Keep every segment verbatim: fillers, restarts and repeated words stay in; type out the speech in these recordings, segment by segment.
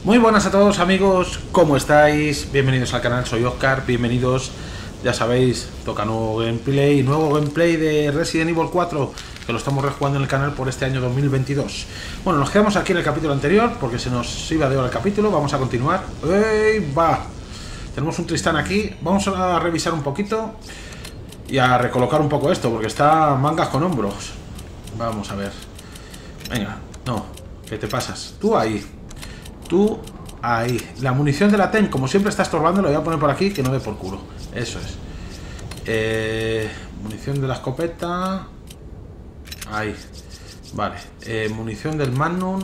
Muy buenas a todos amigos, ¿cómo estáis? Bienvenidos al canal, soy Oscar, bienvenidos. Ya sabéis, toca nuevo gameplay, nuevo gameplay de Resident Evil cuatro, que lo estamos rejugando en el canal por este año dos mil veintidós. Bueno, nos quedamos aquí en el capítulo anterior, porque se nos iba de hora el capítulo, vamos a continuar. ¡Ey, va! Tenemos un Tristán aquí, vamos a revisar un poquito y a recolocar un poco esto, porque está mangas con hombros. Vamos a ver. Venga, no, ¿qué te pasas? Tú ahí. Tú ahí. La munición de la T E M, como siempre está estorbando, lo voy a poner por aquí, que no dé por culo. Eso es. Eh, munición de la escopeta. Ahí. Vale. Eh, munición del Magnum.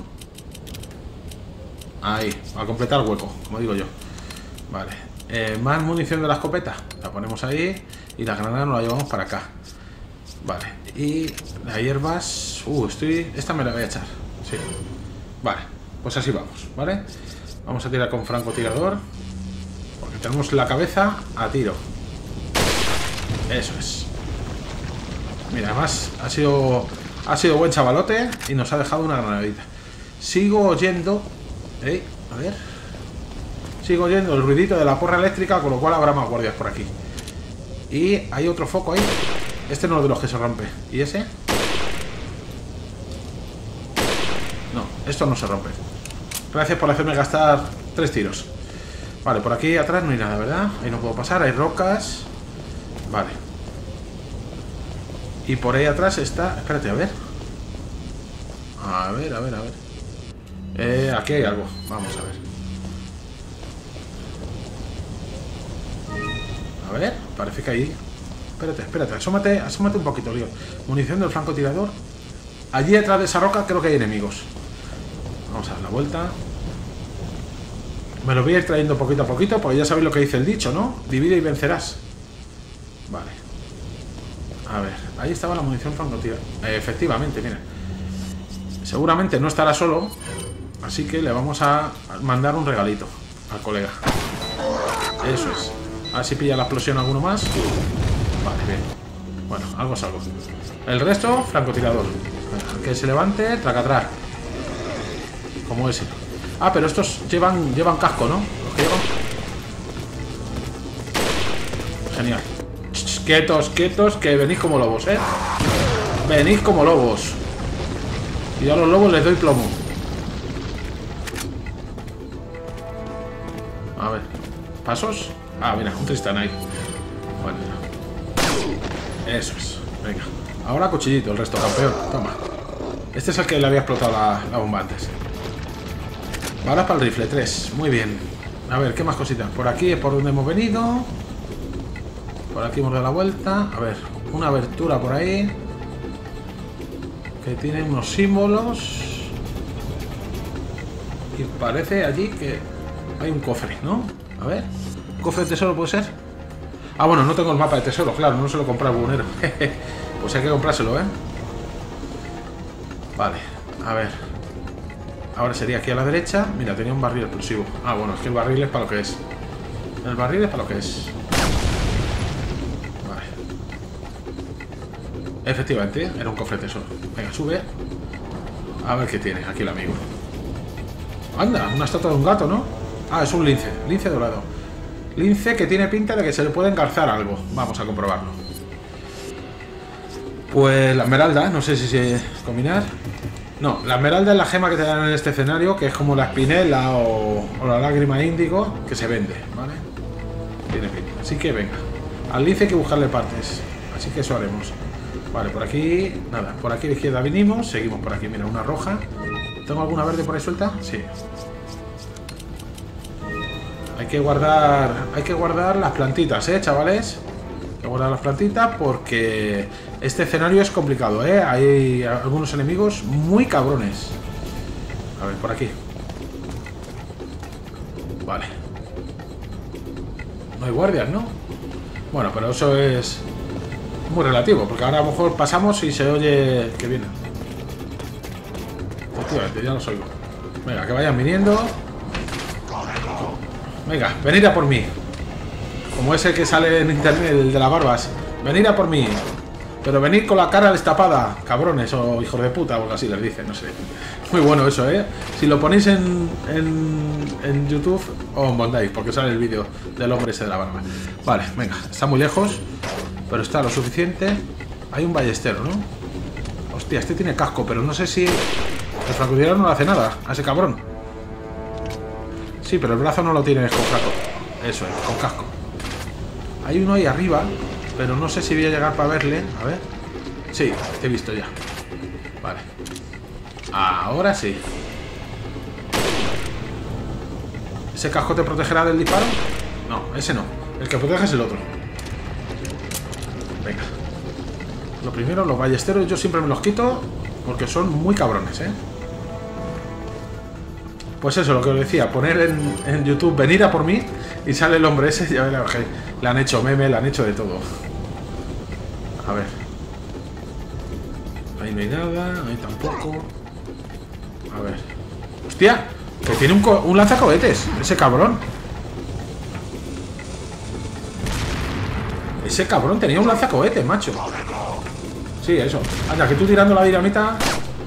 Ahí. A completar el hueco, como digo yo. Vale. Eh, más munición de la escopeta. La ponemos ahí. Y la granada nos la llevamos para acá. Vale. Y las hierbas. Uh, estoy. Esta me la voy a echar. Sí. Vale. Pues así vamos, ¿vale? Vamos a tirar con francotirador, porque tenemos la cabeza a tiro. Eso es. Mira, además ha sido ha sido buen chavalote y nos ha dejado una granadita. Sigo oyendo, ¿eh? A ver. Sigo oyendo el ruidito de la porra eléctrica, con lo cual habrá más guardias por aquí. Y hay otro foco ahí. Este no es de los que se rompe. ¿Y ese? No, esto no se rompe. Gracias por hacerme gastar tres tiros. Vale, por aquí atrás no hay nada, ¿verdad? Ahí no puedo pasar, hay rocas. Vale. Y por ahí atrás está... Espérate, a ver. A ver, a ver, a ver. Eh, aquí hay algo. Vamos a ver. A ver, parece que ahí... Espérate, espérate, asómate, asómate un poquito, lío. Munición del francotirador. Allí detrás de esa roca creo que hay enemigos. Vamos a dar la vuelta. Me lo voy a ir trayendo poquito a poquito, porque ya sabéis lo que dice el dicho, ¿no? Divide y vencerás. Vale. A ver, ahí estaba la munición francotirador. Eh, efectivamente, mira. Seguramente no estará solo, así que le vamos a mandar un regalito al colega. Eso es. A ver si pilla la explosión alguno más. Vale, bien. Bueno, algo es algo. El resto, francotirador. Que se levante, tracatrá. Como ese. Ah, pero estos llevan llevan casco, ¿no? Los que llevan. Genial. Ch, quietos, quietos, que venís como lobos, ¿eh? Venís como lobos. Y a los lobos les doy plomo. A ver. ¿Pasos? Ah, mira, un Tristán ahí. Bueno, mira. Eso es. Venga. Ahora cuchillito, el resto, campeón. Toma. Este es el que le había explotado la, la bomba antes. Balas para el rifle, tres. Muy bien. A ver, ¿qué más cositas? Por aquí es por donde hemos venido. Por aquí hemos dado la vuelta. A ver, una abertura por ahí. Que tiene unos símbolos. Y parece allí que hay un cofre, ¿no? A ver. ¿Un cofre de tesoro puede ser? Ah, bueno, no tengo el mapa de tesoro, claro, no se lo compré al buhonero. Pues hay que comprárselo, ¿eh? Vale, a ver. Ahora sería aquí a la derecha. Mira, tenía un barril explosivo. Ah, bueno, es que el barril es para lo que es. El barril es para lo que es. Vale. Efectivamente, era un cofre de tesoro. Venga, sube. A ver qué tiene aquí el amigo. Anda, una estatua de un gato, ¿no? Ah, es un lince. Lince dorado. Lince que tiene pinta de que se le puede engarzar algo. Vamos a comprobarlo. Pues la esmeralda, no sé si se combinar. No, la esmeralda es la gema que te dan en este escenario, que es como la espinela o, o la lágrima índigo, que se vende, ¿vale? Tiene pinta. Así que venga. Al lince hay que buscarle partes. Así que eso haremos. Vale, por aquí... Nada, por aquí a la izquierda vinimos. Seguimos por aquí, mira, una roja. ¿Tengo alguna verde por ahí suelta? Sí. Hay que guardar... Hay que guardar las plantitas, ¿eh, chavales? Hay que guardar las plantitas porque... Este escenario es complicado, ¿eh? Hay algunos enemigos muy cabrones. A ver, por aquí. Vale. No hay guardias, ¿no? Bueno, pero eso es muy relativo, porque ahora a lo mejor pasamos y se oye que vienen. Efectivamente, ya los oigo. Venga, que vayan viniendo. Venga, venid a por mí. Como ese que sale en internet, el de las barbas. Venid a por mí. Pero venid con la cara destapada, cabrones o hijos de puta, o algo así les dicen, no sé. Muy bueno eso, ¿eh? Si lo ponéis en, en, en YouTube, os mandáis, porque sale el vídeo del hombre ese de la barba. Vale, venga, está muy lejos, pero está lo suficiente. Hay un ballestero, ¿no? Hostia, este tiene casco, pero no sé si... El francotirador no le hace nada a ese cabrón. Sí, pero el brazo no lo tiene con casco. Eso es, con casco. Hay uno ahí arriba, pero no sé si voy a llegar para verle. A ver. Sí, te he visto ya. Vale. Ahora sí. ¿Ese casco te protegerá del disparo? No, ese no. El que protege es el otro. Venga. Lo primero, los ballesteros yo siempre me los quito porque son muy cabrones, ¿eh? Pues eso, lo que os decía, poner en, en YouTube, venir a por mí y sale el hombre ese, ya verás, le han hecho meme, le han hecho de todo. A ver. Ahí no hay nada, ahí tampoco. A ver. ¡Hostia! Que tiene un, un lanzacohetes, ese cabrón. Ese cabrón tenía un lanzacohetes, macho. Sí, eso. Anda, que tú tirando la dinamita...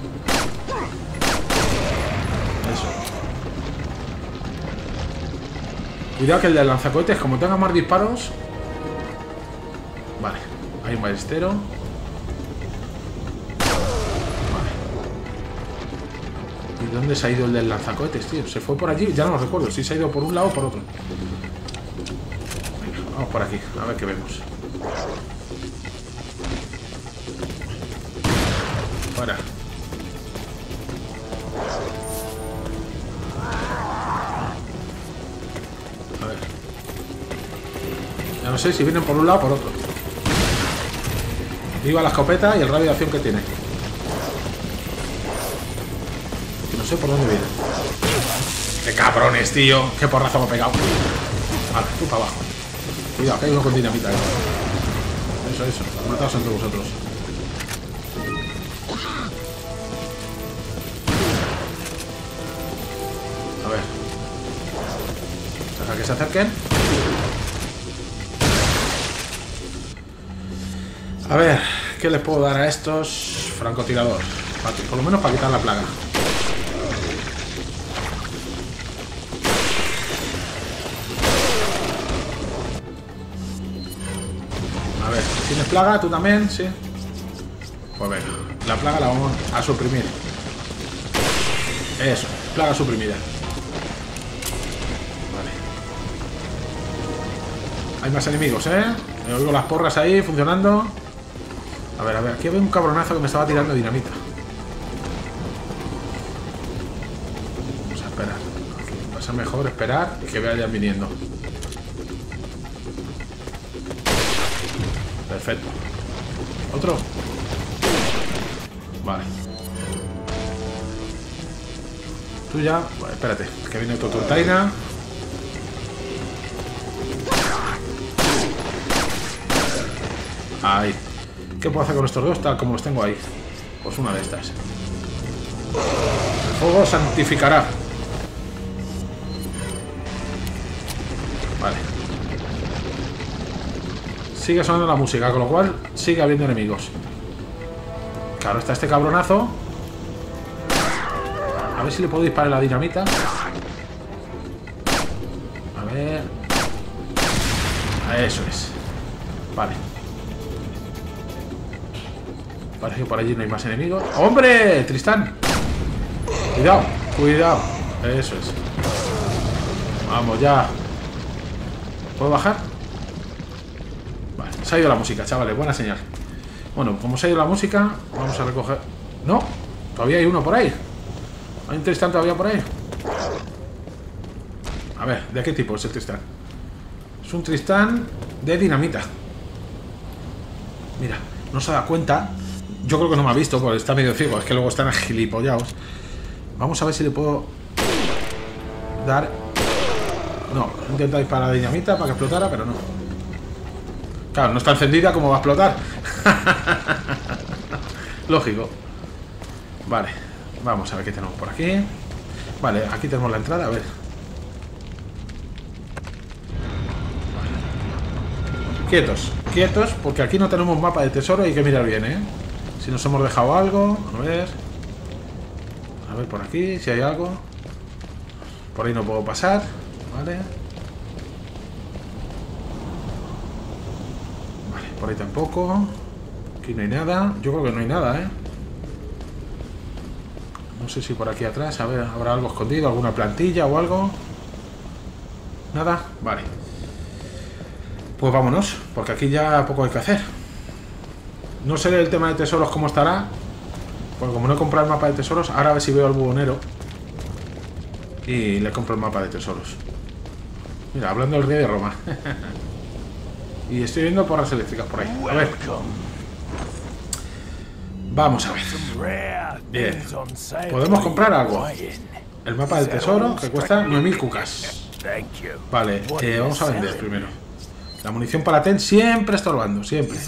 Cuidado que el del lanzacohetes, como tenga más disparos... Vale, hay un ballestero. Vale. ¿Y dónde se ha ido el del lanzacohetes, tío? ¿Se fue por allí? Ya no lo recuerdo, si se ha ido por un lado o por otro. Venga, vamos por aquí, a ver qué vemos. Fuera. No sé si vienen por un lado o por otro. Viva la escopeta y el radio de acción que tiene. No sé por dónde viene. ¡Qué cabrones, tío! ¡Qué porrazo me ha pegado! Vale, tú para abajo. Cuidado, que hay uno con dinamita. Eso, eso. Mataos entre vosotros. A ver. Deja que se acerquen. A ver, ¿qué les puedo dar a estos? Francotirador. Por lo menos para quitar la plaga. A ver, ¿tienes plaga? ¿Tú también? Sí. Pues venga, la plaga la vamos a suprimir. Eso, plaga suprimida. Vale. Hay más enemigos, ¿eh? Me oigo las porras ahí funcionando. A ver, a ver, aquí había un cabronazo que me estaba tirando dinamita. Vamos a esperar. Va a ser mejor esperar y que vayan viniendo. Perfecto. ¿Otro? Vale. Tú ya... Bueno, espérate, que viene otro Turtaina. Ahí. ¿Qué puedo hacer con estos dos tal como los tengo ahí? Pues una de estas. El fuego santificará. Vale. Sigue sonando la música, con lo cual sigue habiendo enemigos. Claro, está este cabronazo. A ver si le puedo disparar la dinamita. A ver. Eso es. Vale. Parece que por allí no hay más enemigos. ¡Hombre! ¡Tristán! Cuidado, cuidado. Eso es. Vamos ya. ¿Puedo bajar? Vale, se ha ido la música, chavales. Buena señal. Bueno, como se ha ido la música, vamos a recoger... ¡No! Todavía hay uno por ahí. ¿Hay un Tristán todavía por ahí? A ver, ¿de qué tipo es el Tristán? Es un Tristán de dinamita. Mira, no se da cuenta. Yo creo que no me ha visto porque está medio ciego. Es que luego están agilipollados. Vamos a ver si le puedo dar... No, intenta disparar la dinamita para que explotara, pero no. Claro, no está encendida, ¿cómo va a explotar? Lógico. Vale, vamos a ver qué tenemos por aquí. Vale, aquí tenemos la entrada, a ver. Vale. Quietos. quietos, porque aquí no tenemos mapa de tesoro y hay que mirar bien, ¿eh? Si nos hemos dejado algo, a ver. A ver por aquí, si hay algo. Por ahí no puedo pasar, ¿vale? Vale, por ahí tampoco. Aquí no hay nada. Yo creo que no hay nada, ¿eh? No sé si por aquí atrás, a ver, habrá algo escondido, alguna plantilla o algo. Nada, vale. Pues vámonos, porque aquí ya poco hay que hacer. No sé el tema de tesoros cómo estará, porque como no he comprado el mapa de tesoros, ahora a ver si veo al buhonero y le compro el mapa de tesoros. Mira, hablando del rey de Roma. Y estoy viendo porras eléctricas por ahí. A ver. Vamos a ver. Bien. Podemos comprar algo. El mapa del tesoro, que cuesta nueve mil cucas. Vale, eh, vamos a vender primero. La munición para Ten siempre estorbando, siempre.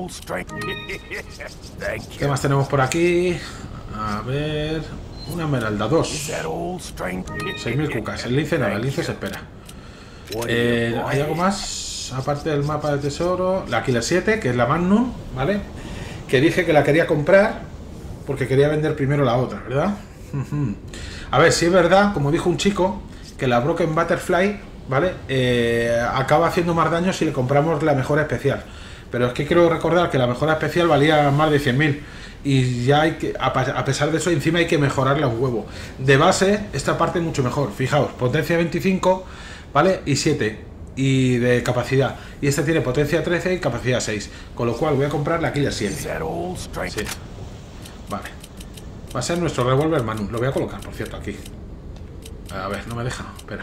¿Qué más tenemos por aquí? A ver... Una esmeralda, dos. seis mil cucas. El lince nada, el lince se espera. Eh, ¿Hay algo más? Aparte del mapa de tesoro. La Killer siete, que es la Magnum, ¿vale? Que dije que la quería comprar porque quería vender primero la otra, ¿verdad? A ver, si es verdad, como dijo un chico, que la Broken Butterfly, ¿vale? Eh, acaba haciendo más daño si le compramos la mejora especial. Pero es que quiero recordar que la mejora especial valía más de cien mil. Y ya hay que, a pesar de eso, encima hay que mejorarla un huevo. De base, esta parte es mucho mejor. Fijaos, potencia veinticinco, ¿vale? Y siete. Y de capacidad. Y este tiene potencia trece y capacidad seis. Con lo cual voy a comprar la Killer siete. Sí. Vale. Va a ser nuestro revólver Manu. Lo voy a colocar, por cierto, aquí. A ver, no me deja. Espera.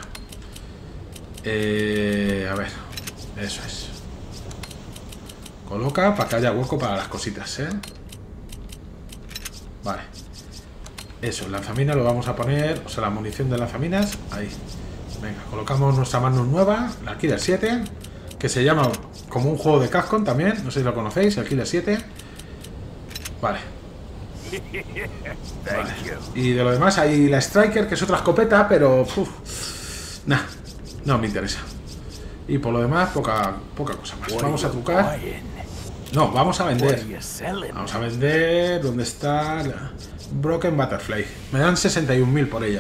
Eh, a ver. Eso es. Coloca para que haya hueco para las cositas, ¿eh? Vale. Eso, el lanzamina lo vamos a poner. O sea, la munición de lanzaminas. Ahí. Venga, colocamos nuestra Magnum nueva, la Killer siete, que se llama como un juego de Capcom también, no sé si lo conocéis, el Killer siete. Vale. Vale. Y de lo demás hay la Striker, que es otra escopeta, pero... Uf, nah, no me interesa. Y por lo demás, poca, poca cosa más. Vamos a trucar. No, vamos a vender. Vamos a vender... ¿Dónde está? La Broken Butterfly. Me dan sesenta y un mil por ella.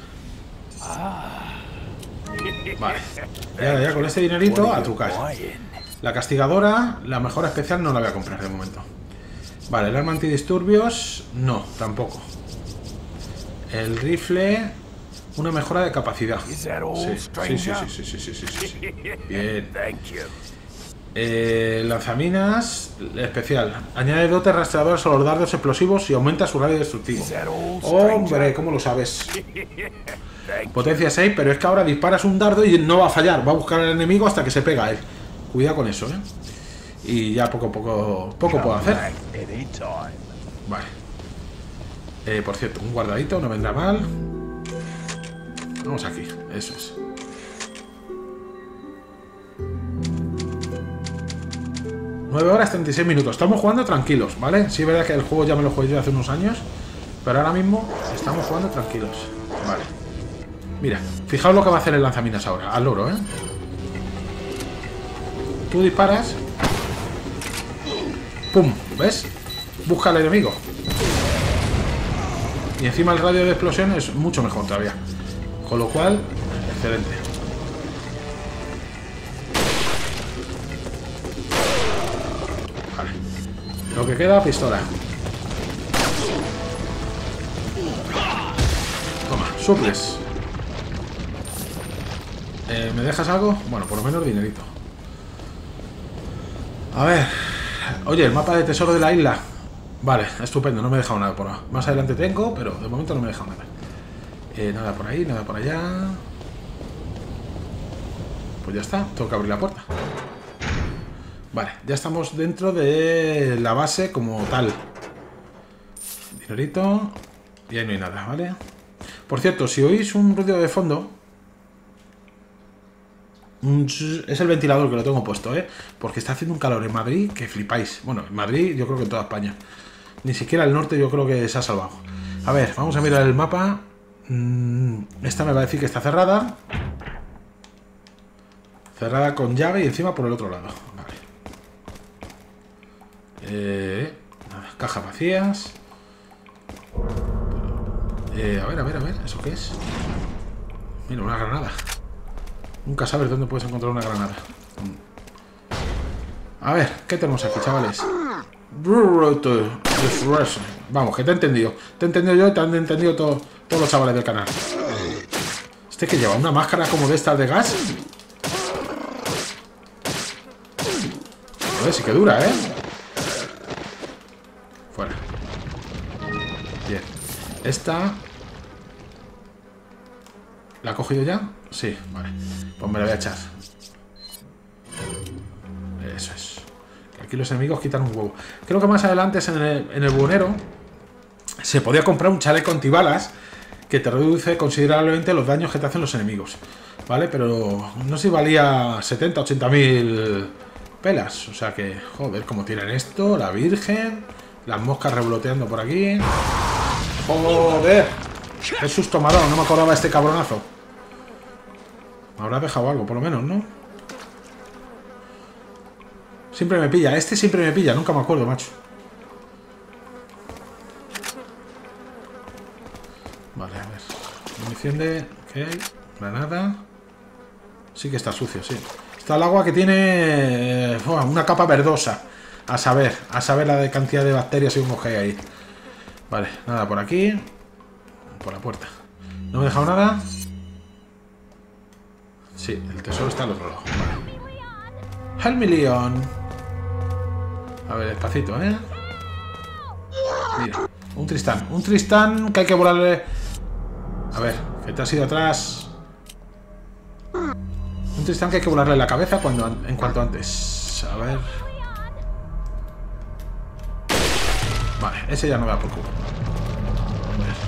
Vale, ya, ya con este dinerito a trucar. La castigadora, la mejora especial no la voy a comprar de momento. Vale, el arma antidisturbios, no, tampoco. El rifle, una mejora de capacidad. Sí, sí, sí, sí, sí, sí, sí, sí, sí. Bien. Eh, lanzaminas, especial. Añade dotes rastreadores a los dardos explosivos y aumenta su radio destructivo. Hombre, ¿cómo lo sabes? Potencia seis, pero es que ahora disparas un dardo y no va a fallar. Va a buscar al enemigo hasta que se pega a él. Cuidado con eso, ¿eh? Y ya poco, poco, poco puedo hacer. Vale. Eh, por cierto, un guardadito, no vendrá mal. Vamos aquí, eso es. nueve horas treinta y seis minutos. Estamos jugando tranquilos, ¿vale? Sí es verdad que el juego ya me lo jugué yo hace unos años, pero ahora mismo estamos jugando tranquilos. Vale. Mira, fijaos lo que va a hacer el lanzaminas ahora, al loro, ¿eh? Tú disparas. ¡Pum! ¿Ves? Busca al enemigo. Y encima el radio de explosión es mucho mejor todavía. Con lo cual, excelente. Vale. Lo que queda, pistola. Toma, suples. Eh, ¿Me dejas algo? Bueno, por lo menos dinerito. A ver. Oye, el mapa de tesoro de la isla. Vale, estupendo, no me he dejado nada por ahí. Más adelante tengo, pero de momento no me he dejado nada. Eh, nada por ahí, nada por allá. Pues ya está, tengo que abrir la puerta. Vale, ya estamos dentro de la base como tal. Dinerito. Y ahí no hay nada, ¿vale? Por cierto, si oís un ruido de fondo... Es el ventilador que lo tengo puesto, ¿eh? Porque está haciendo un calor en Madrid que flipáis. Bueno, en Madrid yo creo que en toda España. Ni siquiera el norte yo creo que se ha salvado. A ver, vamos a mirar el mapa. Esta me va a decir que está cerrada. Cerrada con llave y encima por el otro lado. Vale. Eh, nada, cajas vacías. Eh, a ver, a ver, a ver, ¿eso qué es? Mira, una granada. Nunca sabes dónde puedes encontrar una granada. A ver, ¿qué tenemos aquí, chavales? Vamos, que te he entendido. Te he entendido yo y te han entendido todo, todos los chavales del canal. Este que lleva una máscara como de estas de gas. A ver, sí que dura, ¿eh? Fuera. Bien. Esta... ¿La ha cogido ya? Sí, vale. Pues me la voy a echar. Eso es. Aquí los enemigos quitan un huevo. Creo que más adelante en el, en el buhonero se podía comprar un chaleco antibalas que te reduce considerablemente los daños que te hacen los enemigos. ¿Vale? Pero no sé si valía setenta, ochenta mil pelas. O sea que, joder, como tienen esto, la Virgen, las moscas revoloteando por aquí. Joder. Qué susto me ha dado, no me acordaba de este cabronazo. Me habrá dejado algo, por lo menos, ¿no? Siempre me pilla, este siempre me pilla, nunca me acuerdo, macho. Vale, a ver. Munición de... ¿Qué hay? Granada. Sí que está sucio, sí. Está el agua que tiene... Oh, una capa verdosa. A saber, a saber la de cantidad de bacterias y hongos que hay ahí. Vale, nada por aquí. Por la puerta. No me he dejado nada. Sí, el tesoro está al otro lado. Vale. Help me, Leon. A ver, despacito, ¿eh? Mira, un Tristán. Un Tristán que hay que volarle... A ver, que te has ido atrás. Un Tristán que hay que volarle la cabeza cuando, en cuanto antes. A ver... Vale, ese ya no da por culo. A ver.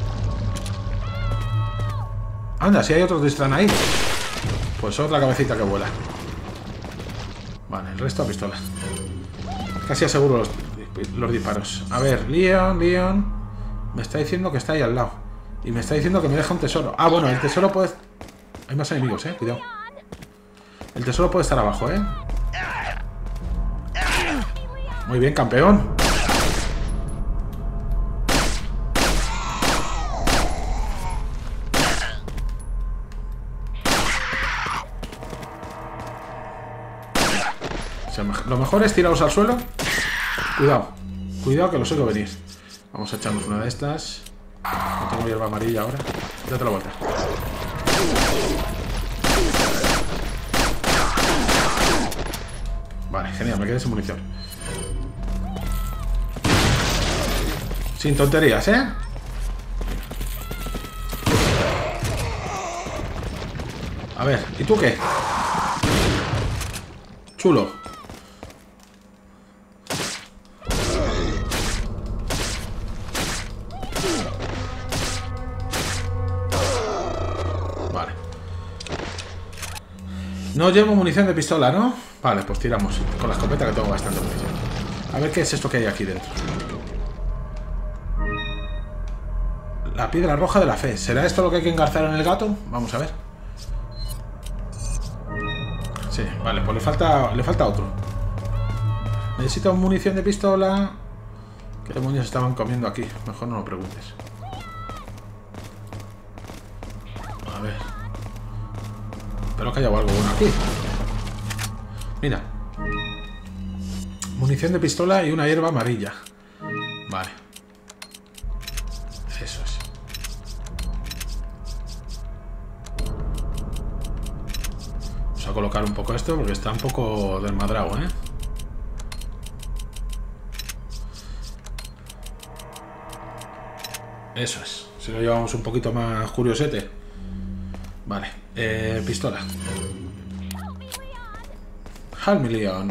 Anda, si hay otro Tristán ahí. Pues otra cabecita que vuela. Vale, el resto a pistola. Casi aseguro los, los disparos. A ver, Leon, Leon. Me está diciendo que está ahí al lado. Y me está diciendo que me deja un tesoro. Ah, bueno, el tesoro puede... Hay más enemigos, eh, cuidado. El tesoro puede estar abajo, eh. Muy bien, campeón. Lo mejor es tiraros al suelo. Cuidado, cuidado que los oigo venir. Vamos a echarnos una de estas. No tengo hierba amarilla ahora. Date la vuelta. Vale, genial, me quedé sin munición. Sin tonterías, ¿eh? A ver, ¿y tú qué? Chulo. Vale. No llevo munición de pistola, ¿no? Vale, pues tiramos. Con la escopeta que tengo bastante munición. A ver qué es esto que hay aquí dentro. La piedra roja de la fe. ¿Será esto lo que hay que engarzar en el gato? Vamos a ver. Sí, vale, pues le falta, le falta otro. Necesito munición de pistola. ¿Qué demonios estaban comiendo aquí? Mejor no lo preguntes. A ver. Espero que haya algo bueno aquí. Mira. Munición de pistola y una hierba amarilla. Vale. Eso es. Vamos a colocar un poco esto porque está un poco desmadrado, ¿eh? Eso es. Si lo llevamos un poquito más curiosete. Vale. Eh, pistola. Help me, Leon.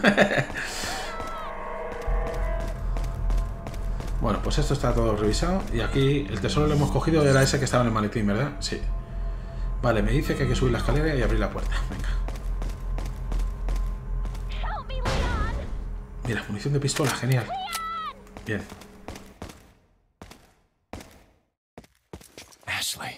Bueno, pues esto está todo revisado. Y aquí el tesoro lo hemos cogido. Era ese que estaba en el maletín, ¿verdad? Sí. Vale, me dice que hay que subir la escalera y abrir la puerta. Venga. Mira, munición de pistola. Genial. Bien. Ashley.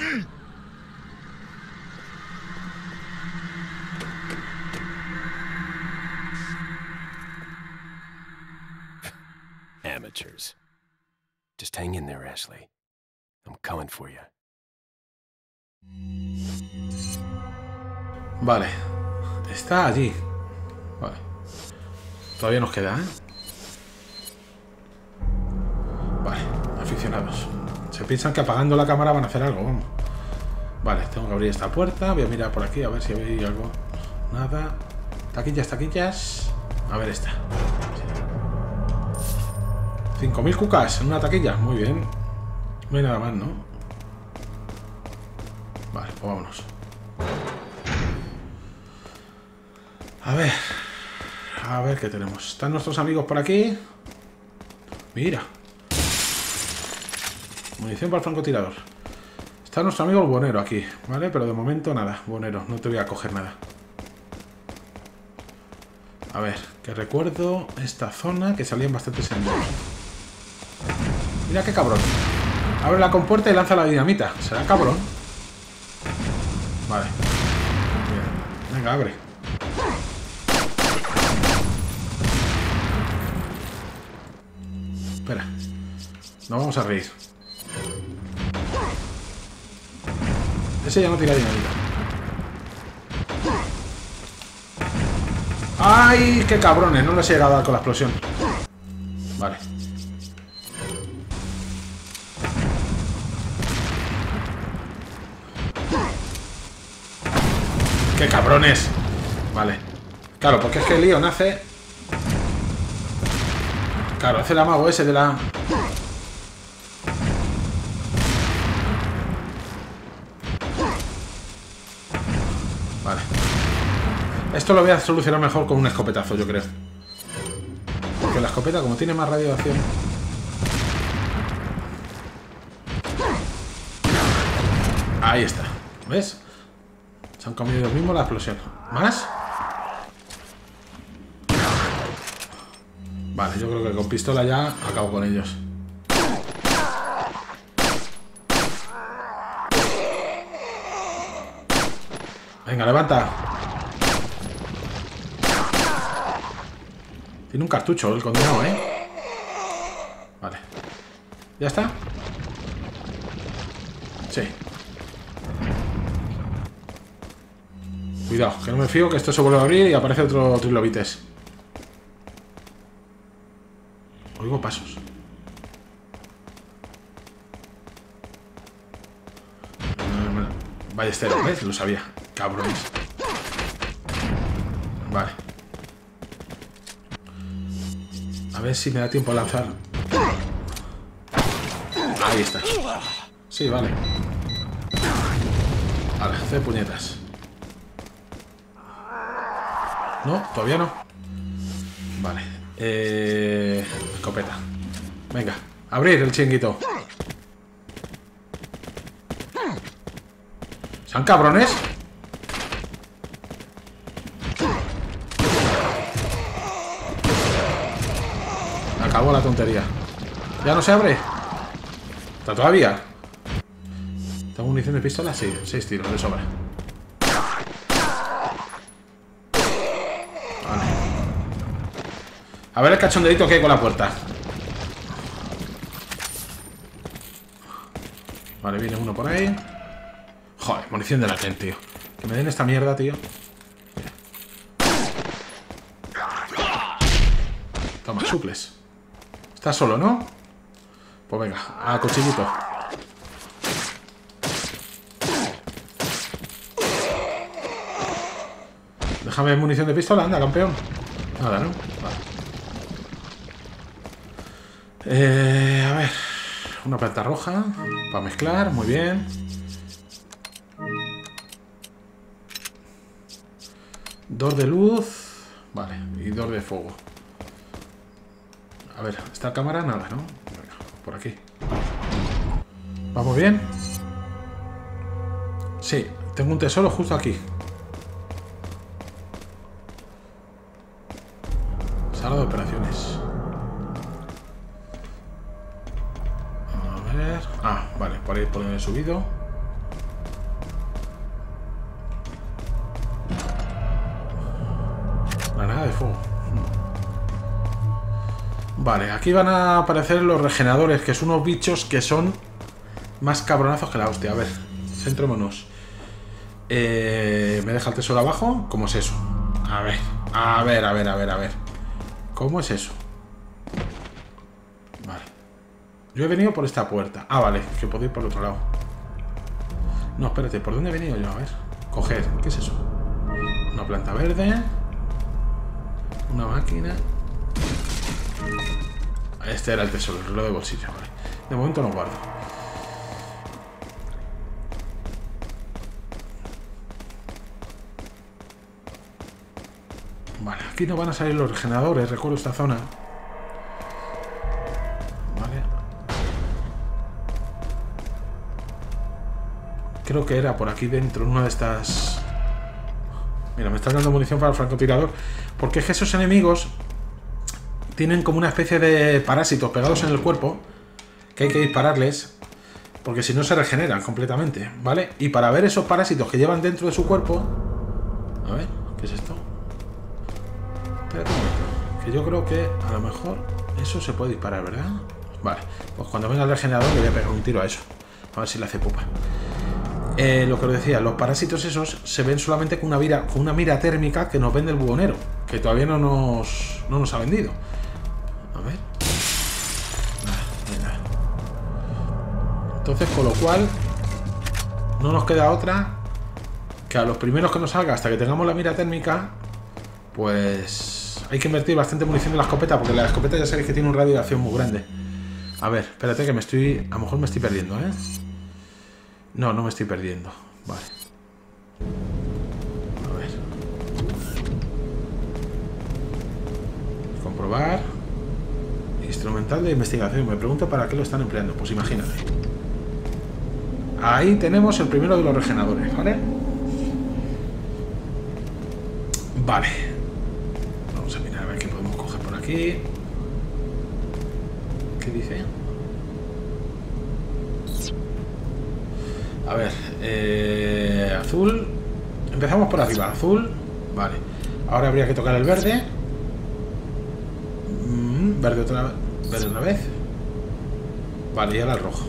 Amateurs. Just hang in there, Ashley. I'm coming for you. Vale. Está allí. Vale. Todavía nos queda, ¿eh? Vale, aficionados. Se piensan que apagando la cámara van a hacer algo, vamos. Vale, tengo que abrir esta puerta. Voy a mirar por aquí a ver si hay algo. Nada. Taquillas, taquillas. A ver esta. cinco mil cucas en una taquilla. Muy bien. No hay nada más, ¿no? Vale, pues vámonos. A ver. A ver qué tenemos. ¿Están nuestros amigos por aquí? Mira. Munición para el francotirador. Está nuestro amigo el buhonero aquí, ¿vale? Pero de momento nada, buhonero. No te voy a coger nada. A ver, que recuerdo esta zona que salían bastantes enemigos. Mira qué cabrón. Abre la compuerta y lanza la dinamita. ¿Será cabrón? Vale. Bien. Venga, abre. Espera. Nos vamos a reír. Ese ya no tira dinamita. ¡Ay! ¡Qué cabrones! No les he llegado a dar con la explosión. Vale. ¡Qué cabrones! Vale. Claro, porque es que el Leon hace... Claro, hace el amago ese de la... Vale. Esto lo voy a solucionar mejor con un escopetazo, yo creo. Porque la escopeta, como tiene más radiación... Ahí está. ¿Ves? Se han comido ellos mismos la explosión. ¿Más? Vale, yo creo que con pistola ya acabo con ellos. Venga, levanta. Tiene un cartucho el condenado, ¿eh? Vale. ¿Ya está? Sí. Cuidado, que no me fío que esto se vuelve a abrir y aparece otro trilobites. Oigo pasos. Ballesteros, ¿ves? Lo sabía. Cabrones. Vale. A ver si me da tiempo a lanzar. Ahí está. Sí, vale. Vale, hacer puñetas. No, todavía no. Vale. Eh... Escopeta. Venga, abrir el chinguito. ¿Son cabrones? Acabó la tontería. ¿Ya no se abre? ¿Está todavía? ¿Tengo munición de pistola? Sí, seis tiros de sobra. Vale. A ver el cachondeito que hay con la puerta. Vale, viene uno por ahí. Joder, munición de la gente, tío. Que me den esta mierda, tío. Toma, suples. Estás solo, ¿no? Pues venga, a cuchillito. Déjame munición de pistola, anda, campeón. Nada, ¿no? Vale. Eh, a ver. Una planta roja para mezclar, muy bien. Dos de luz. Vale, y dos de fuego. A ver, esta cámara nada, ¿no? Venga, por aquí. ¿Vamos bien? Sí, tengo un tesoro justo aquí. Sala de operaciones. A ver... Ah, vale, por ahí por donde he subido. Vale, aquí van a aparecer los regeneradores, que son unos bichos que son más cabronazos que la hostia. A ver, centrémonos. Eh, ¿Me deja el tesoro abajo? ¿Cómo es eso? A ver, a ver, a ver, a ver, a ver. ¿Cómo es eso? Vale. Yo he venido por esta puerta. Ah, vale, que puedo ir por el otro lado. No, espérate, ¿por dónde he venido yo? A ver. Coger, ¿qué es eso? Una planta verde. Una máquina. Este era el tesoro, el reloj de bolsillo, vale. De momento no guardo. Vale, aquí no van a salir los regeneradores, recuerdo esta zona. Vale. Creo que era por aquí dentro, en una de estas... Mira, me están dando munición para el francotirador. Porque es que esos enemigos tienen como una especie de parásitos pegados en el cuerpo que hay que dispararles, porque si no se regeneran completamente, ¿vale? Y para ver esos parásitos que llevan dentro de su cuerpo... A ver, ¿qué es esto? Espérate un momento, que yo creo que a lo mejor eso se puede disparar, ¿verdad? Vale, pues cuando venga el regenerador le voy a pegar un tiro a eso, a ver si le hace pupa. Eh, lo que os decía, los parásitos esos se ven solamente con una mira, con una mira térmica que nos vende el buhonero, que todavía no nos, no nos ha vendido. A ver. Nada, nada. Entonces, con lo cual, no nos queda otra que a los primeros que nos salga hasta que tengamos la mira térmica, pues hay que invertir bastante munición en la escopeta, porque la escopeta ya sabéis que tiene un radio de acción muy grande. A ver, espérate que me estoy... A lo mejor me estoy perdiendo, ¿eh? No, no me estoy perdiendo. Vale. A ver. Comprobar. Instrumental de investigación. Me pregunto para qué lo están empleando. Pues imagínate. Ahí tenemos el primero de los regeneradores, ¿vale? Vale. Vamos a mirar a ver qué podemos coger por aquí. ¿Qué dice? A ver, eh, azul. Empezamos por arriba, azul. Vale, ahora habría que tocar el verde. mm, Verde otra vez. Verde una vez. Vale, y ahora el rojo.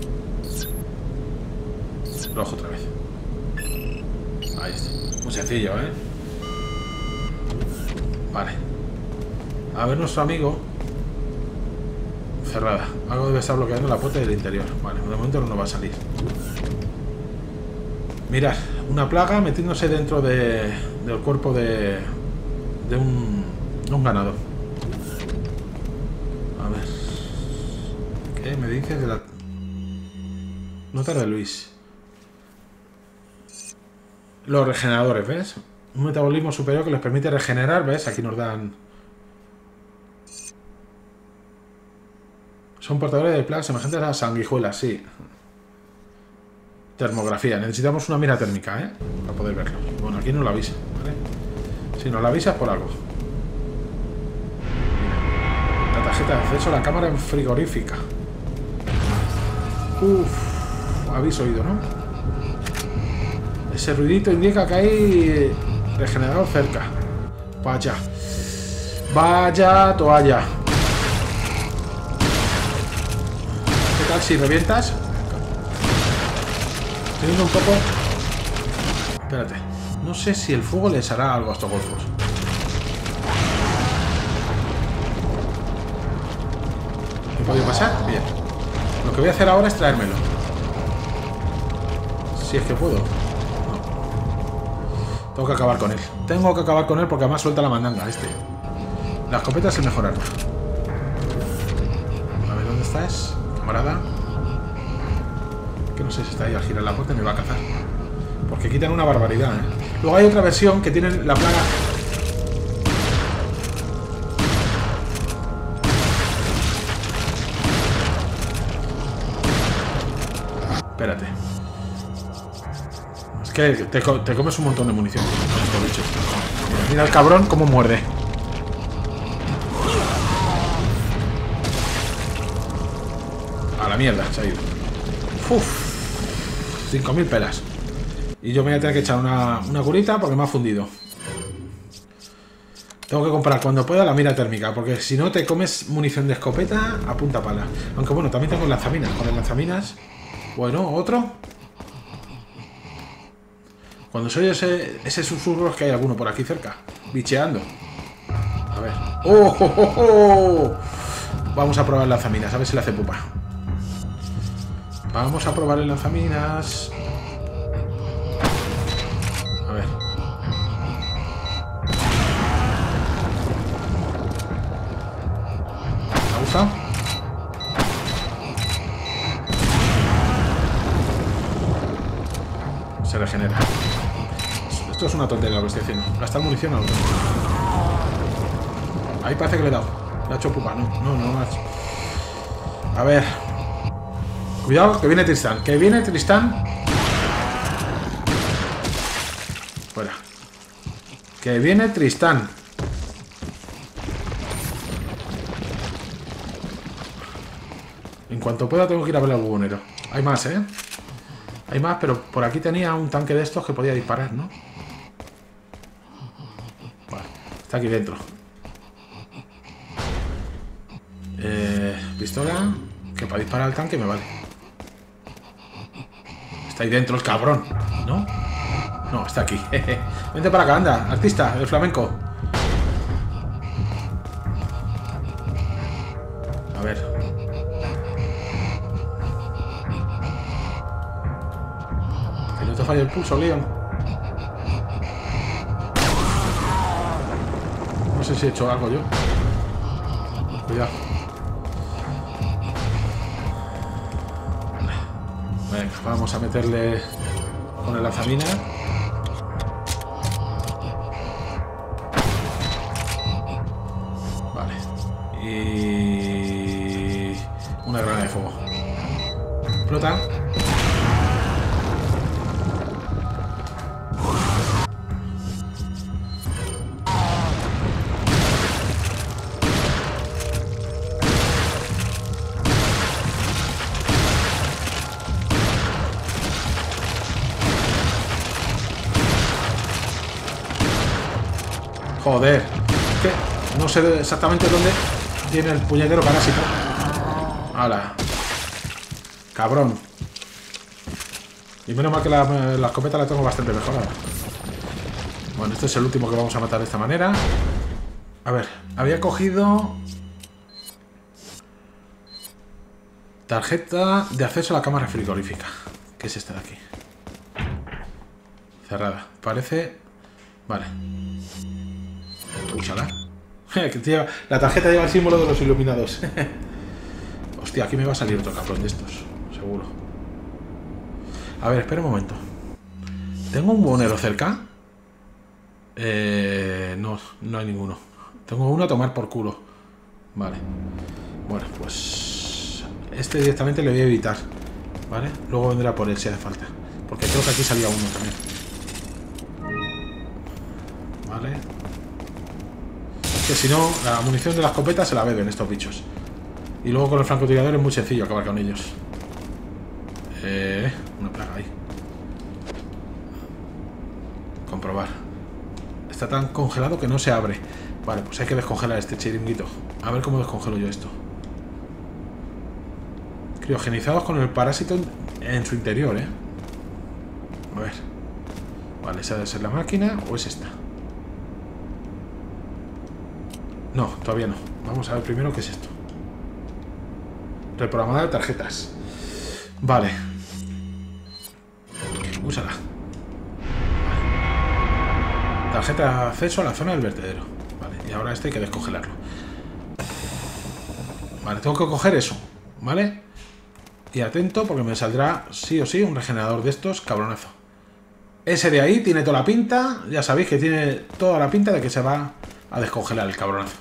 Rojo otra vez. Ahí está, muy sencillo, ¿eh? Vale. A ver nuestro amigo. Cerrada, algo debe estar bloqueando la puerta del interior. Vale, de momento no nos va a salir. Mirad, una plaga metiéndose dentro de, del cuerpo de, de, un, de un ganado. A ver. ¿Qué me dices de la... Nota de Luis? Los regeneradores, ¿ves? Un metabolismo superior que les permite regenerar, ¿ves? Aquí nos dan... Son portadores de plagas semejantes a las sanguijuelas, sí. Termografía. Necesitamos una mira térmica, ¿eh? Para poder verlo. Bueno, aquí nos la avisa, ¿vale? Si nos la avisa es por algo. La tarjeta de acceso a la cámara frigorífica. Uff. Habéis oído, ¿no? Ese ruidito indica que hay regenerador cerca. Vaya. Vaya toalla. ¿Qué tal si revientas? Teniendo un poco... Espérate. No sé si el fuego les hará algo a estos golfos. ¿Qué puede pasar? Bien. Lo que voy a hacer ahora es traérmelo. Si es que puedo. No. Tengo que acabar con él. Tengo que acabar con él porque además suelta la mandanga este. La escopeta es el mejor arma. A ver, ¿dónde estás? Camarada. Que no sé si está ahí al girar la puerta y me va a cazar. Porque quitan una barbaridad, ¿eh? Luego hay otra versión que tiene la plaga... Espérate. Es que te, te comes un montón de munición con estos bichos. Mira, mira el cabrón cómo muerde. A la mierda, se ha ido. Uf. cinco mil pelas. Y yo me voy a tener que echar una, una curita porque me ha fundido. Tengo que comprar cuando pueda la mira térmica, porque si no te comes munición de escopeta a punta pala. Aunque bueno, también tengo lanzaminas. Con el lanzaminas... Bueno, otro. Cuando soy ese, ese susurro es que hay alguno por aquí cerca, bicheando. A ver. ¡Oh, oh, oh, oh! Vamos a probar el lanzaminas, a ver si le hace pupa. Vamos a probar el lanzaminas. A ver. ¿Me ha gustado? Se regenera. Esto es una tontería lo que estoy haciendo. Gastar munición a otro. Ahí parece que le he dado. Le ha hecho pupa. No, no, no, no. A ver. Cuidado, que viene Tristán. Que viene Tristán. Fuera. Que viene Tristán. En cuanto pueda tengo que ir a ver al bubonero. Hay más, ¿eh? Hay más, pero por aquí tenía un tanque de estos que podía disparar, ¿no? Vale, está aquí dentro. Eh, pistola, que para disparar al tanque me vale. Está ahí dentro el cabrón, ¿no? No, está aquí. Vente para acá, anda, artista, el flamenco. A ver. Que no te falle el pulso, Leon. No sé si he hecho algo yo. Cuidado. Venga, vamos a meterle con el lanzamina. Vale. Y... una granada de fuego. Explota. Joder, que no sé exactamente dónde tiene el puñetero parásito. ¡Hala! Cabrón. Y menos mal que la, la escopeta la tengo bastante mejorada. Bueno, este es el último que vamos a matar de esta manera. A ver, había cogido... tarjeta de acceso a la cámara frigorífica. ¿Qué es esta de aquí? Cerrada. Parece... Vale. Úsala. La tarjeta lleva el símbolo de los iluminados. Hostia, aquí me va a salir otro cabrón de estos. Seguro. A ver, espera un momento. ¿Tengo un buhonero cerca? Eh, no, no hay ninguno. Tengo uno a tomar por culo. Vale. Bueno, pues... este directamente le voy a evitar. Vale. Luego vendrá por él si hace falta. Porque creo que aquí salía uno también. Vale. Que si no, la munición de la escopeta se la beben estos bichos. Y luego con el francotirador es muy sencillo acabar con ellos. Eh, una plaga ahí. Comprobar. Está tan congelado que no se abre. Vale, pues hay que descongelar este chiringuito. A ver cómo descongelo yo esto. Criogenizados con el parásito en su interior, ¿eh? A ver. Vale, ¿esa debe ser la máquina o es esta? No, todavía no. Vamos a ver primero qué es esto. Reprogramada de tarjetas. Vale. Úsala. Vale. Tarjeta de acceso a la zona del vertedero. Vale, y ahora este hay que descongelarlo. Vale, tengo que coger eso. ¿Vale? Y atento porque me saldrá sí o sí un regenerador de estos, cabronazo. Ese de ahí tiene toda la pinta. Ya sabéis que tiene toda la pinta de que se va a descongelar el cabronazo.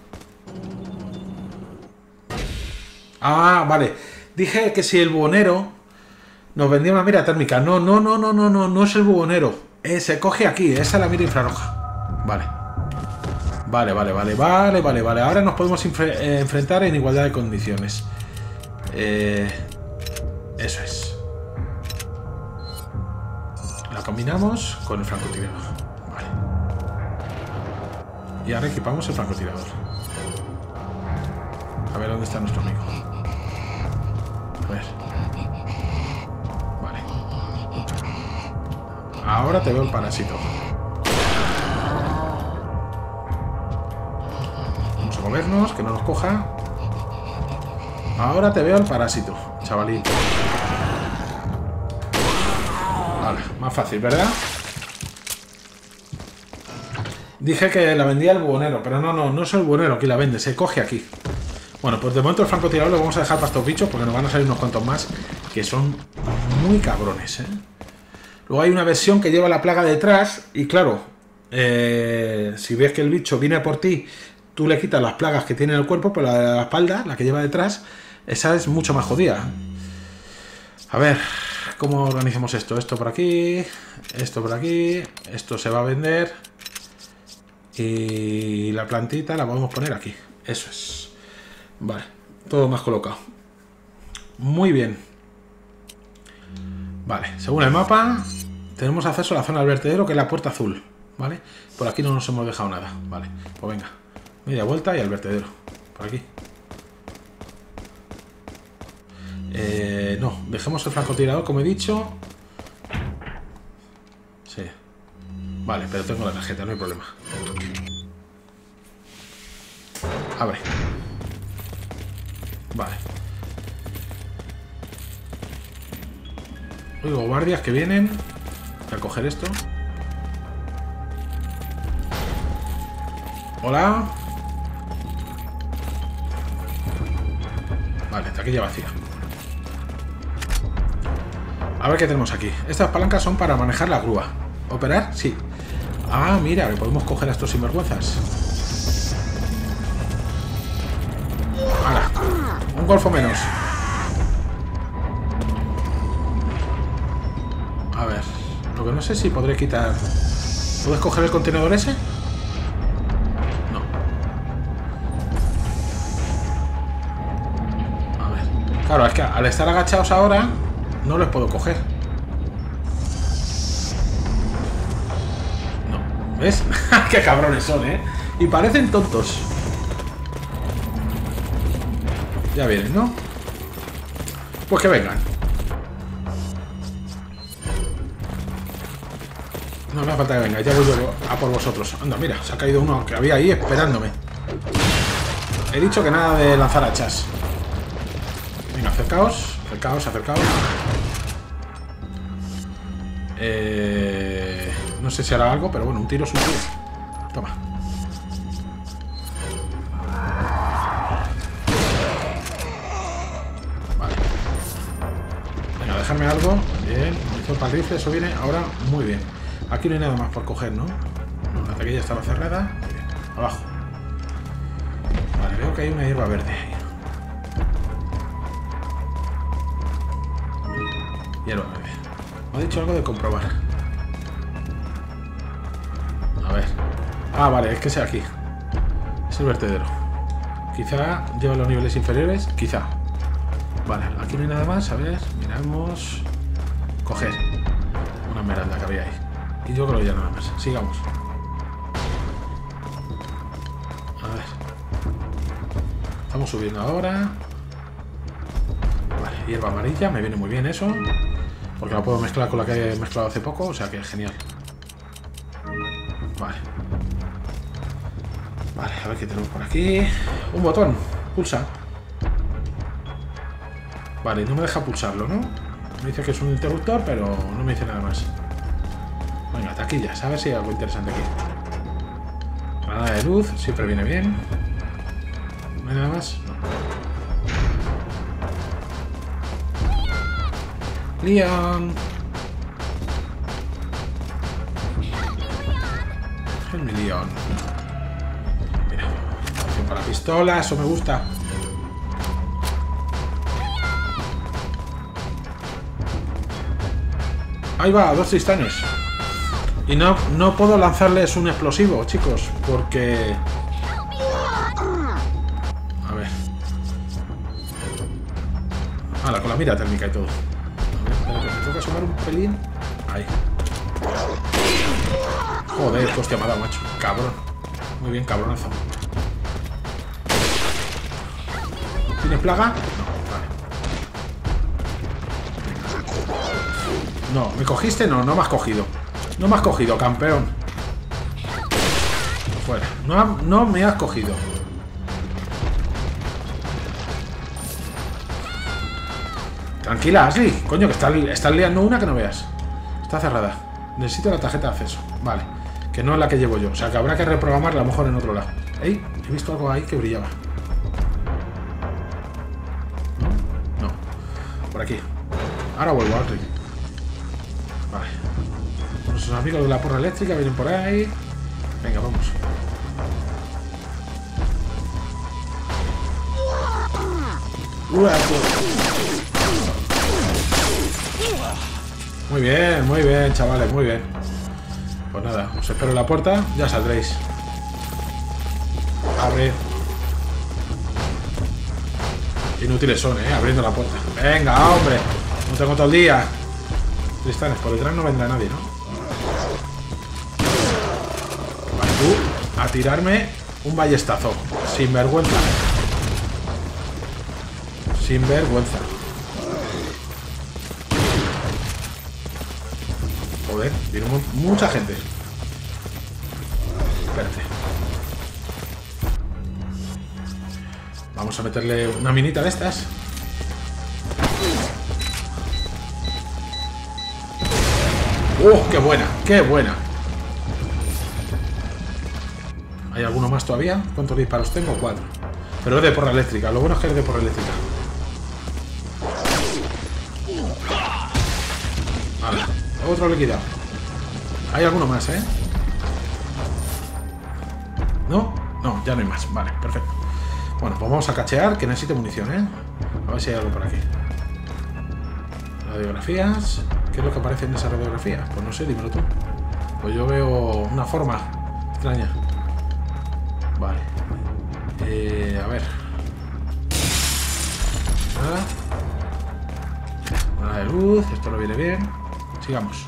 Ah, vale. Dije que si el buhonero nos vendía una mira térmica. No, no, no, no, no, no, no es el buhonero. Eh, se coge aquí, esa es la mira infrarroja. Vale. Vale, vale, vale, vale, vale, vale. Ahora nos podemos eh, enfrentar en igualdad de condiciones. Eh, eso es. La combinamos con el francotirador. Vale. Y ahora equipamos el francotirador. A ver dónde está nuestro amigo. A ver. Vale. Ahora te veo el parásito. Vamos a movernos, que no nos coja. Ahora te veo el parásito, chavalín. Vale, más fácil, ¿verdad? Dije que la vendía el buhonero, pero no, no, no es el buhonero que la vende, se coge aquí. Bueno, pues de momento el francotirador lo vamos a dejar para estos bichos porque nos van a salir unos cuantos más que son muy cabrones, ¿eh? Luego hay una versión que lleva la plaga detrás y claro, eh, si ves que el bicho viene por ti, tú le quitas las plagas que tiene en el cuerpo, pero la de la espalda, la que lleva detrás, esa es mucho más jodida. A ver, ¿cómo organizamos esto? Esto por aquí, esto por aquí, esto se va a vender y la plantita la podemos poner aquí. Eso es. Vale, todo más colocado. Muy bien. Vale, según el mapa tenemos acceso a la zona del vertedero, que es la puerta azul. Vale, por aquí no nos hemos dejado nada. Vale, pues venga, media vuelta y al vertedero. Por aquí. Eh, no, dejemos el francotirador como he dicho. Sí. Vale, pero tengo la tarjeta, no hay problema. Abre. Vale. Oigo guardias que vienen a coger esto. Hola. Vale, taquilla vacía. A ver qué tenemos aquí. Estas palancas son para manejar la grúa. ¿Operar? Sí. Ah, mira, que podemos coger a estos sinvergüenzas. Ahora, un golfo menos. A ver, lo que no sé si podré quitar... ¿Puedes coger el contenedor ese? No. A ver. Claro, es que al estar agachados ahora no los puedo coger. No. ¿Ves? ¡Qué cabrones son, eh! Y parecen tontos. Ya vienen, ¿no? Pues que vengan. No me hace falta que venga, ya voy yo a por vosotros. Anda, mira, se ha caído uno que había ahí esperándome. He dicho que nada de lanzar hachas. Venga, acercaos, acercaos, acercaos. Eh, no sé si hará algo, pero bueno, un tiro es un tiro. Toma. Dejarme algo, bien, munición para el rifle, eso viene ahora muy bien. Aquí no hay nada más por coger, ¿no? La taquilla estaba cerrada, muy bien. Abajo. Vale, veo que hay una hierba verde ahí. Hierba verde. Me ha dicho algo de comprobar. A ver. Ah, vale, es que sea aquí. Es el vertedero. Quizá lleva los niveles inferiores, quizá. Vale, aquí no hay nada más, a ver, miramos. Coger una esmeralda que había ahí. Y yo creo que ya nada más, sigamos. A ver. Estamos subiendo ahora. Vale, hierba amarilla, me viene muy bien eso. Porque la puedo mezclar con la que he mezclado hace poco, o sea que es genial. Vale. Vale, a ver qué tenemos por aquí. Un botón, pulsa. Vale, no me deja pulsarlo, ¿no? Me dice que es un interruptor, pero no me dice nada más. Venga, taquillas, a ver si hay algo interesante aquí. Granada de luz, siempre viene bien. ¿No hay nada más? No. Leon. Es mi Leon. Mira, opción para pistola, eso me gusta. Ahí va, dos tristanes. Y no, no puedo lanzarles un explosivo, chicos, porque... A ver. Ahora, con la mira térmica y todo. A ver, espera, que me tengo que asomar un pelín. Ahí. Joder, hostia, me ha dado, macho. Cabrón. Muy bien, cabronazo. ¿Tienes plaga? No, vale. No, ¿me cogiste? No, no me has cogido. No me has cogido, campeón. Fuera. No, no me has cogido. Tranquila, Ashley. Coño, que estás está liando una que no veas. Está cerrada. Necesito la tarjeta de acceso. Vale. Que no es la que llevo yo. O sea, que habrá que reprogramarla a lo mejor en otro lado. ¡Ey! He visto algo ahí que brillaba. No. No. Por aquí. Ahora vuelvo, Ashley. Vale. Nuestros amigos de la porra eléctrica vienen por ahí. Venga, vamos. Muy bien, muy bien, chavales, muy bien. Pues nada, os espero en la puerta, ya saldréis. Abre. Inútiles son, eh, abriendo la puerta. Venga, hombre, no tengo todo el día. Tristanes, por detrás no vendrá nadie, ¿no? Vale, tú, a tirarme un ballestazo. Sin vergüenza. Sin vergüenza. Joder, viene mucha gente. Espérate. Vamos a meterle una minita de estas. ¡Uh, qué buena! ¡Qué buena! ¿Hay alguno más todavía? ¿Cuántos disparos tengo? Cuatro. Pero es de porra eléctrica. Lo bueno es que es de porra eléctrica. Vale. Otro liquidado. Hay alguno más, ¿eh? ¿No? No, ya no hay más. Vale, perfecto. Bueno, pues vamos a cachear, que necesito munición, ¿eh? A ver si hay algo por aquí. Radiografías. ¿Qué es lo que aparece en esa radiografía? Pues no sé, dímelo tú. Pues yo veo una forma extraña. Vale. Eh, a ver. Nada. Nada de luz. Esto no viene bien. Sigamos.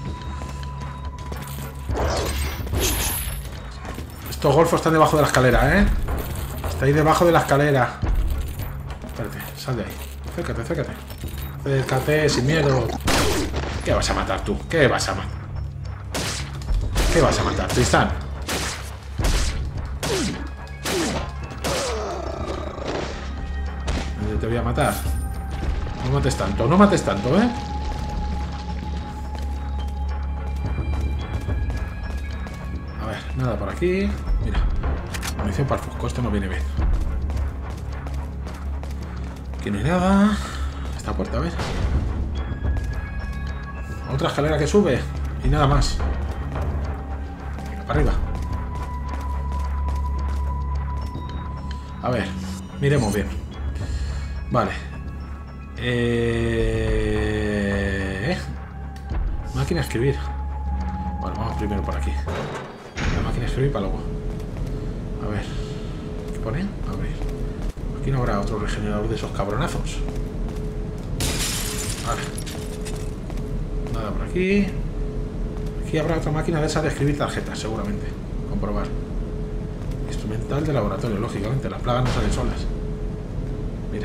Estos golfos están debajo de la escalera, ¿eh? Está ahí debajo de la escalera. Espérate, sal de ahí. Acércate, acércate. Acércate, sin miedo. ¿Qué vas a matar tú? ¿Qué vas a matar? ¿Qué vas a matar, Tristán? ¿Dónde te voy a matar? No mates tanto, no mates tanto, ¿eh? A ver, nada por aquí. Mira, munición para el fusco, esto no viene bien. Aquí no hay nada. Esta puerta, a ver. Otra escalera que sube y nada más. Venga, para arriba. A ver, miremos bien. Vale. Eh... Máquina de escribir. Bueno, vamos primero por aquí. La máquina de escribir para luego. A ver. ¿Qué pone? Abrir. Aquí no habrá otro regenerador de esos cabronazos. Vale. Nada por aquí. Aquí habrá otra máquina de esa de escribir tarjetas, seguramente. Comprobar. Instrumental de laboratorio, lógicamente. Las plagas no salen solas. Mira.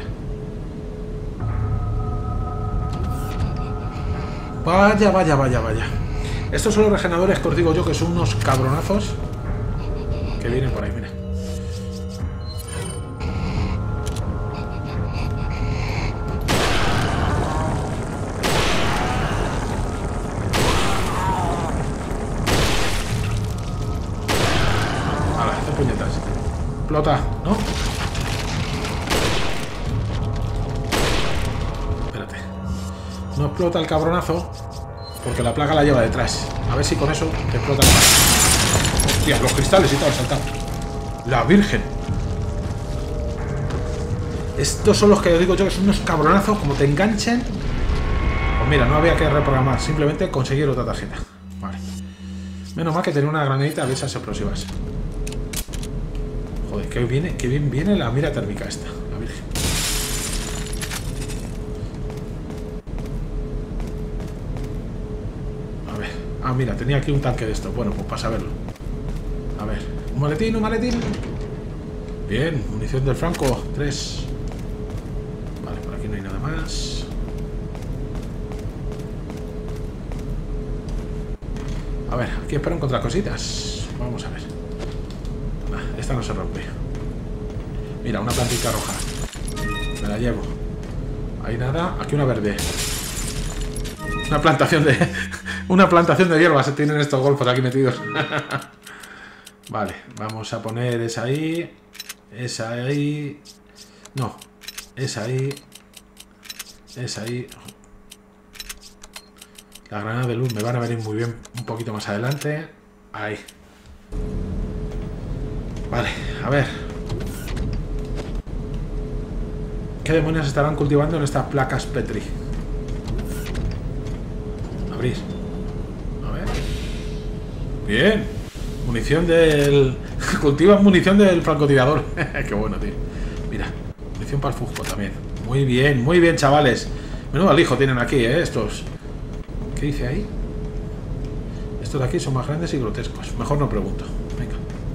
Vaya, vaya, vaya, vaya. Estos son los regeneradores que os digo yo que son unos cabronazos que vienen por ahí, mira. Explota, ¿no? Espérate. No explota el cabronazo porque la plaga la lleva detrás. A ver si con eso te explota la plaga. Hostia, los cristales y todo saltado. La Virgen. Estos son los que os digo yo que son unos cabronazos. Como te enganchen. Pues mira, no había que reprogramar. Simplemente conseguir otra tarjeta. Vale. Menos mal que tenía una granadita de esas explosivas. Joder, que, viene, que bien viene la mira térmica esta, la Virgen. A ver. Ah, mira, tenía aquí un tanque de esto. Bueno, pues para saberlo. A ver, Un maletín, un maletín. Bien, munición del Franco, tres. Vale, por aquí no hay nada más. A ver, aquí espero encontrar cositas. Vamos a ver. Ah, esta no se rompe. Mira, una plantita roja. Me la llevo. Hay nada. Aquí una verde. Una plantación de... una plantación de hierbas se tienen estos golfos aquí metidos. Vale, vamos a poner esa ahí. Esa ahí. No. Esa ahí. Esa ahí. Las granadas de luz me van a venir muy bien un poquito más adelante. Ahí. Vale, a ver. ¿Qué demonios estarán cultivando en estas placas Petri? Abrir. A ver. Bien. Munición del... Cultivan munición del francotirador. Qué bueno, tío. Mira. Munición para el Fusco también. Muy bien, muy bien, chavales. Menudo alijo tienen aquí, ¿eh? Estos... ¿Qué dice ahí? Estos de aquí son más grandes y grotescos. Mejor no pregunto. Venga.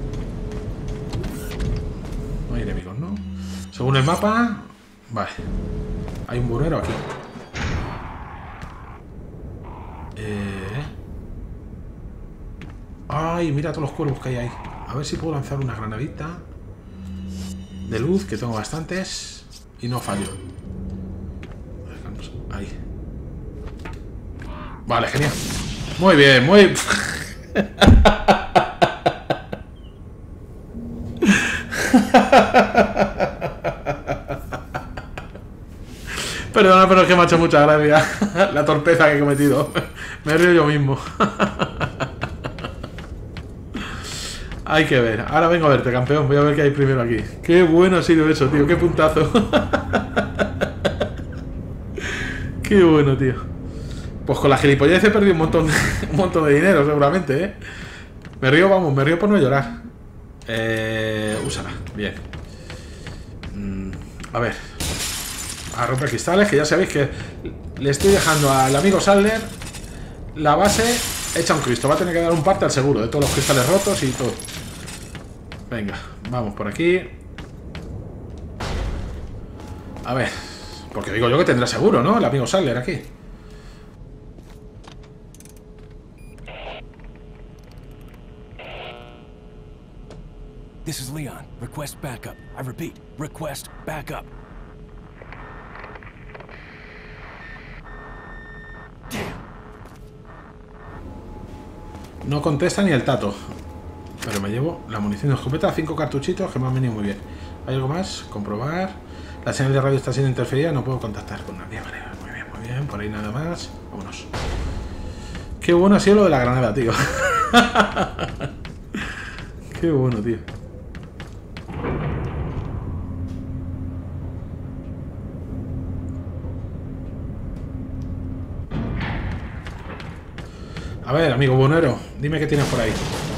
No hay enemigos, ¿no? Según el mapa... Vale. Hay un buronero aquí. Eh... Ay, mira todos los cuervos que hay ahí. A ver si puedo lanzar una granadita de luz, que tengo bastantes. Y no fallo. Ahí. Vale, genial. Muy bien, muy... Perdona, pero es que me ha hecho mucha gracia la torpeza que he cometido. Me río yo mismo. Hay que ver. Ahora vengo a verte, campeón. Voy a ver qué hay primero aquí. Qué bueno ha sido eso, tío. Qué puntazo. Qué bueno, tío. Pues con la gilipollez he perdido un montón, un montón de dinero, seguramente, ¿eh? Me río, vamos, me río por no llorar. Eh, úsala, bien. Mm, a ver. A romper cristales, que ya sabéis que le estoy dejando al amigo Sadler la base hecha un Cristo. Va a tener que dar un parte al seguro de todos los cristales rotos y todo. Venga, vamos por aquí. A ver. Porque digo yo que tendrá seguro, ¿no? El amigo Sadler aquí. This is Leon. Request backup. I repeat, request backup. No contesta ni el tato. Pero me llevo la munición de escopeta, cinco cartuchitos que me han venido muy bien. ¿Hay algo más? Comprobar. La señal de radio está siendo interferida, no puedo contactar con nadie. Vale, muy bien, muy bien. Por ahí nada más. Vámonos. Qué bueno ha sido lo de la granada, tío. Qué bueno, tío. A ver, amigo buonero, dime qué tienes por ahí.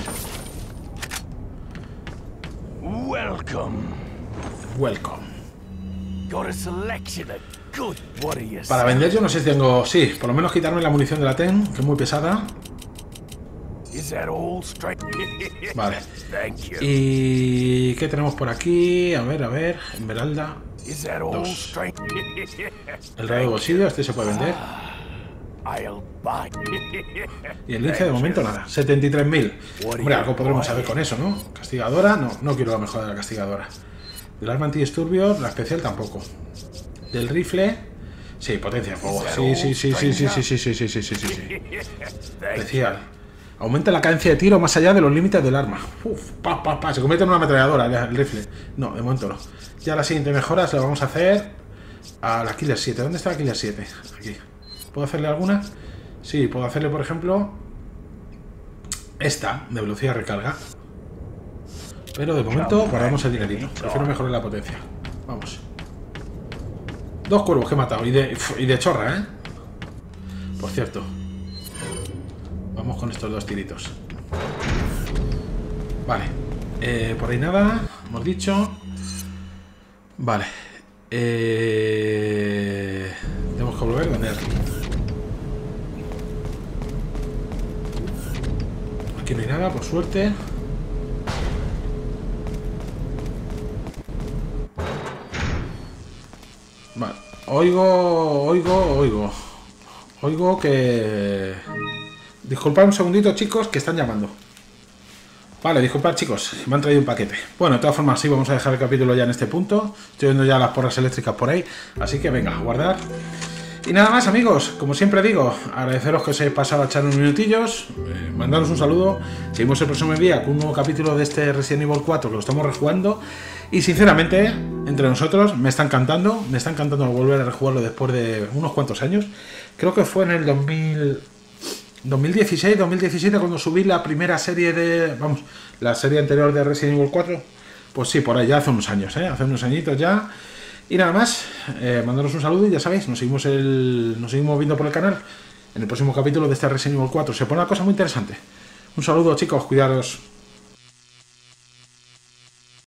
Welcome. Welcome. Got a selection of good warriors. Para vender yo no sé si tengo... Sí, por lo menos quitarme la munición de la T E N, que es muy pesada. Is that all straight? Vale. Thank you. ¿Y qué tenemos por aquí? A ver, a ver. Esmeralda. Is that all Dos. straight? El radio de bolsillo, este se puede vender. I'll buy. Y el lince de momento nada. setenta y tres mil. Hombre, algo podremos saber con eso, ¿no? Castigadora, no. No quiero la mejor de la castigadora. Del arma antidisturbios, la especial tampoco. Del rifle... Sí, potencia de fuego. Sí, sí, sí, sí, sí, sí, sí, sí, sí, sí, sí, sí, sí. Especial. Aumenta la cadencia de tiro más allá de los límites del arma. Uf, pa, pa, pa. Se convierte en una ametralladora el rifle. No, de momento no. Ya la siguiente mejora se la vamos a hacer a la Killer siete. ¿Dónde está la Killer siete? Aquí. ¿Puedo hacerle alguna? Sí, puedo hacerle, por ejemplo, esta, de velocidad de recarga. Pero de momento guardamos el dinerito. Prefiero mejorar la potencia. Vamos. Dos cuervos que he matado. Y de, y de chorra, ¿eh? Por cierto. Vamos con estos dos tiritos. Vale. Eh, por ahí nada. Hemos dicho. Vale. Eh, tenemos que volver a vender. Aquí no hay nada, por suerte. Vale. Oigo, oigo, oigo. Oigo que... Disculpad un segundito, chicos, que están llamando. Vale, disculpad, chicos, me han traído un paquete. Bueno, de todas formas, sí, vamos a dejar el capítulo ya en este punto. Estoy viendo ya las porras eléctricas por ahí. Así que venga, a guardar. Y nada más, amigos, como siempre digo, agradeceros que os hayáis pasado a echar unos minutillos, eh, mandaros un saludo. Seguimos el próximo día con un nuevo capítulo de este Resident Evil cuatro que lo estamos rejugando. Y sinceramente, entre nosotros, me está encantando, me está encantando volver a rejugarlo después de unos cuantos años. Creo que fue en el dos mil, dos mil dieciséis, dos mil diecisiete cuando subí la primera serie de, vamos, la serie anterior de Resident Evil cuatro. Pues sí, por ahí ya hace unos años, ¿eh? Hace unos añitos ya. Y nada más, eh, mandaros un saludo y ya sabéis, nos seguimos, el, nos seguimos viendo por el canal en el próximo capítulo de este Resident Evil cuatro. Se pone una cosa muy interesante. Un saludo, chicos, cuidaros.